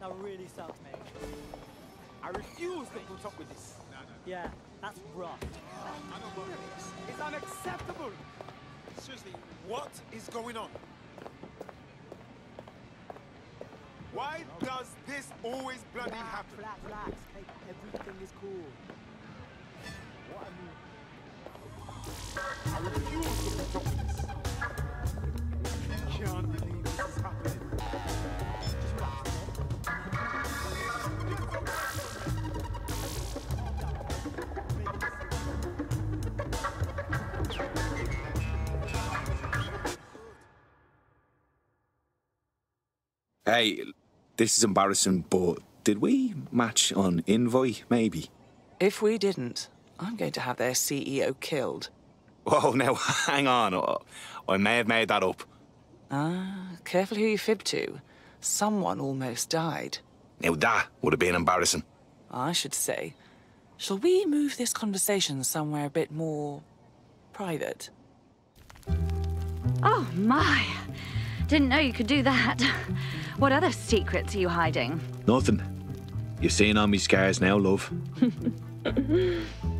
That really sucks, mate. I refuse to put up with this. Yeah, that's rough. It's unacceptable. Seriously, what is going on? Why does this always bloody happen? Relax. Okay, everything is cool. I refuse to put up with this. I can't believe this is happening. Just relax, okay? Hey, this is embarrassing, but did we match on Invite, maybe? If we didn't, I'm going to have their CEO killed. Whoa, now, hang on. I may have made that up. Careful who you fib to. Someone almost died. Now, that would have been embarrassing. I should say. Shall we move this conversation somewhere a bit more private? Oh, my. Didn't know you could do that. What other secrets are you hiding? Nothing. You've seen all me scars now, love.